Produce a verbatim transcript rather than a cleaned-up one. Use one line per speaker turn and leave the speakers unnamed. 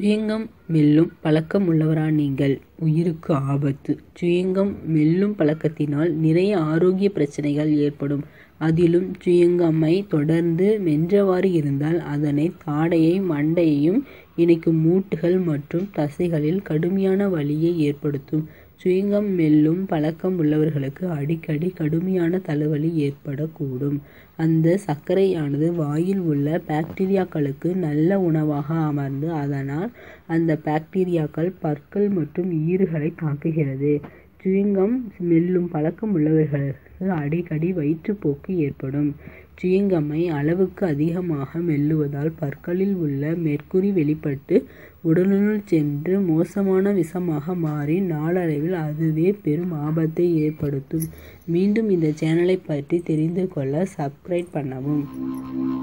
சுயங்கம் மெல்லும் பழக்கம் உள்ளவரா நீங்கள்? உயிருக்கு ஆபத்து. சுயங்கம் மெல்லும் பழக்கத்தினால் நிறைய ஆரோக்கிய பிரச்சனைகள் ஏற்படும். அதிலும் சுயங்கம்மை தொடர்ந்து மென்றவாறு இருந்தால் அதனை தாடையை மண்டையையும் இணைக்கும் மூட்டுகள் மற்றும் தசைகளில் கடுமையான வலியை ஏற்படுத்தும். சுயங்கம் மெல்லும் பழக்கம் உள்ளவர்களுக்கு அடிக்கடி கடுமையான தலைவலி ஏற்படக்கூடும். அந்த சர்க்கரையானது வாயில் உள்ள பாக்டீரியாக்களுக்கு நல்ல உணவாக அமர்ந்து அதனால் அந்த பாக்டீரியாக்கள் பற்கள் மற்றும் ஈறுகளை தாக்குகிறது. சுயங்கம் மெல்லும் பழக்கம் உள்ளவர்களுக்கு அடிக்கடி வயிற்றுப்போக்கு ஏற்படும். சுயங்கம்மை அளவுக்கு அதிகமாக மெல்லுவதால் பற்களில் உள்ள மெர்க்குரி வெளிப்பட்டு உடலுள் சென்று மோசமான விஷமாக மாறி நாளடைவில் அதுவே பெரும் ஆபத்தை ஏற்படுத்தும். மீண்டும் இந்த சேனலை பற்றி தெரிந்து கொள்ள சப்ஸ்கிரைப் பண்ணவும்.